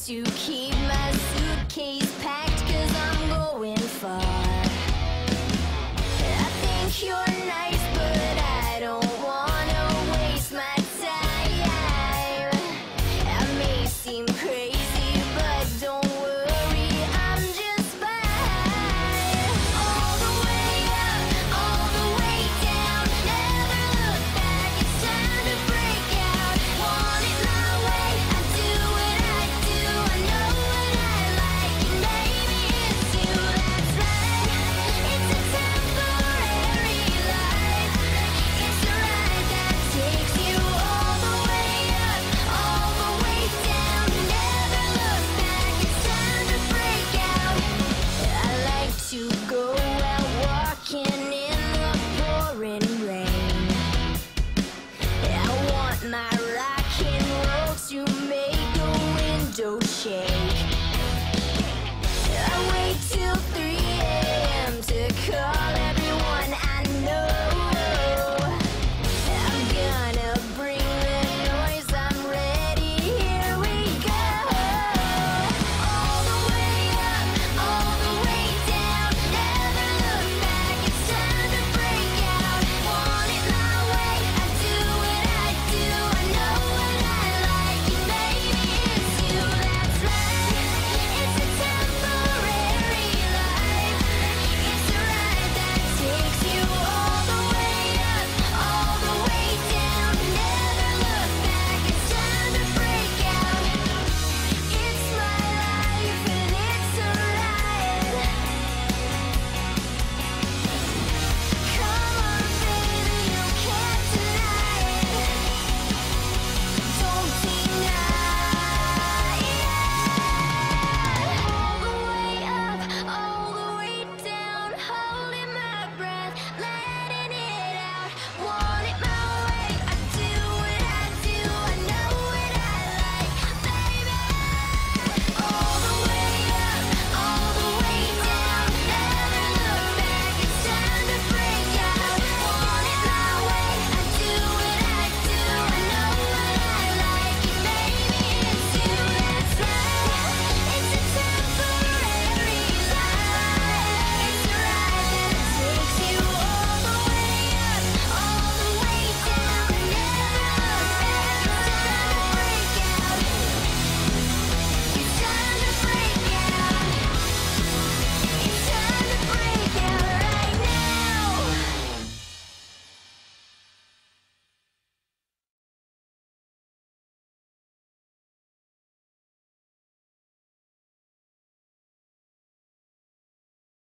to keep my suitcase packed, 'cause I'm going far. I think you're nice, but I don't wanna waste my time. I may seem crazy, but don't worry, I'm just fine. All the way up, all the way down, never look back, it's time to break out. Want it my way, I do what I do, I know what I like, and maybe it's you, that's right. It's a temporary life, it's a ride that takes you all the way up, all the way down, never look back, it's time to break out. I like to go out walking in the pouring rain. I want my rock and roll to make a window shade.